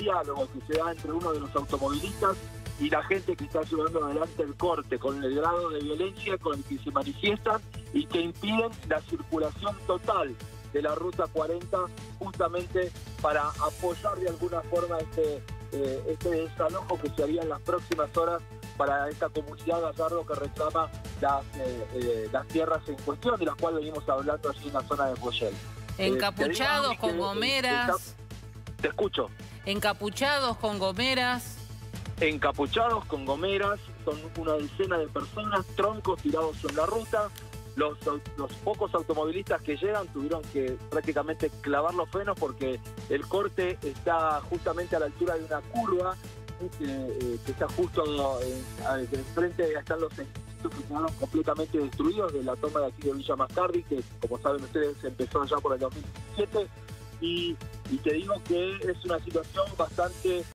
diálogo que se da entre uno de los automovilistas y la gente que está llevando adelante el corte, con el grado de violencia con el que se manifiestan y que impiden la circulación total de la Ruta 40, justamente para apoyar de alguna forma este desalojo que se haría en las próximas horas para esta comunidad Gallardo que reclama las tierras en cuestión, de las cuales venimos hablando allí en la zona de Boyel. Encapuchados con gomeras. Te escucho. Encapuchados con gomeras. Encapuchados con gomeras, son una decena de personas, troncos tirados en la ruta. Los pocos automovilistas que llegan tuvieron que prácticamente clavar los frenos porque el corte está justamente a la altura de una curva que está justo enfrente. Están los edificios que quedaron completamente destruidos de la toma de aquí de Villa Mascardi, que como saben ustedes empezó ya por el 2017, y te digo que es una situación bastante